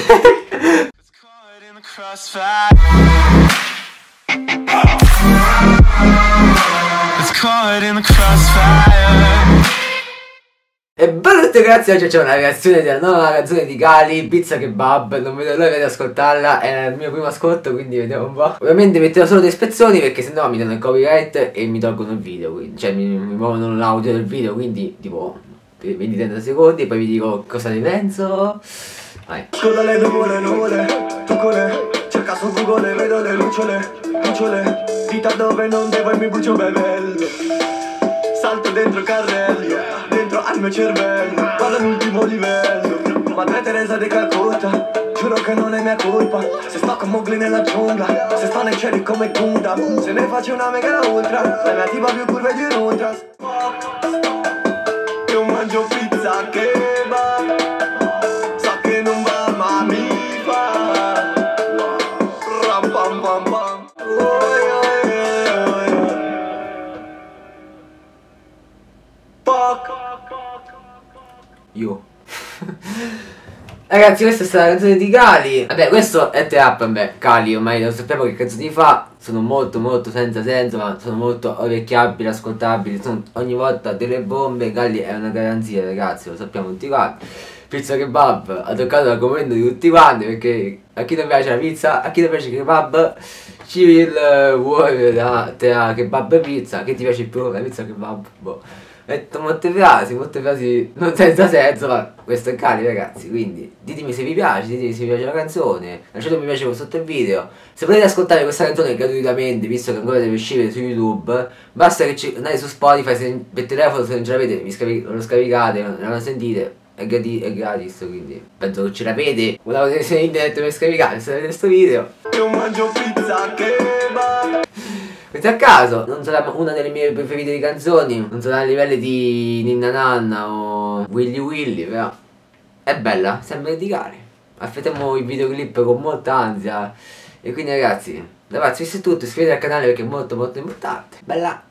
E bello a tutti ragazzi, oggi c'è una reazione della nuova canzone di Gali, Pizza Kebab, non vedo l'ora di ascoltarla, è il mio primo ascolto, quindi vediamo un po'. Ovviamente metterò solo dei spezzoni perché sennò mi danno il copyright e mi tolgono il video, quindi, cioè mi muovono l'audio del video, quindi tipo 20-30 secondi e poi vi dico cosa ne penso. Vai. Scodale nuvole, cerca su Google, vedo le lucciole, dita dove non devo e mi brucio bevendo. Salto dentro carrelli, dentro al mio cervello, vado all'ultimo livello. Madre Teresa di Calcutta, giuro che non è mia colpa. Se sto con Mowgli nella giungla, se sto nei cieli come Kunda, se ne faccio una mega ultra, la mia tipa più curve di un ultra. Io mangio pizza kebab, so che non va ma mi fa ram pam pam pam. Io ragazzi, questa è stata la canzone di Gali. Vabbè, questo è trap, vabbè, Gali ormai lo sappiamo che canzoni fa. Sono molto senza senso, ma sono molto orecchiabili, ascoltabili. Sono ogni volta delle bombe. Gali è una garanzia, ragazzi, lo sappiamo tutti quanti. Pizza Kebab ha toccato l'argomento di tutti quanti, perché a chi non piace la pizza, a chi non piace il kebab, Civil War tra kebab e pizza. Che ti piace più, la pizza o kebab? Boh. Ho detto molte frasi non senza senso, ma questo è Gali ragazzi, quindi ditemi se vi piace, ditemi se vi piace la canzone, lasciate un mi piace sotto il video. Se volete ascoltare questa canzone gratuitamente, visto che ancora deve uscire su YouTube, basta che andate su Spotify, se per telefono, se non ce l'avete lo scaricate, non la sentite, è gratis, quindi penso che ce l'avete, una connessione internet per scaricare, se avete questo video. Io mangio pizza kebab. Questo a caso, non sarà una delle mie preferite di canzoni, non sarà a livello di Ninna Nanna o Willy Willy, però è bella, sembra di Gali. Aspettiamo i videoclip con molta ansia. E quindi ragazzi, questo è tutto, iscrivetevi al canale perché è molto importante. Bella!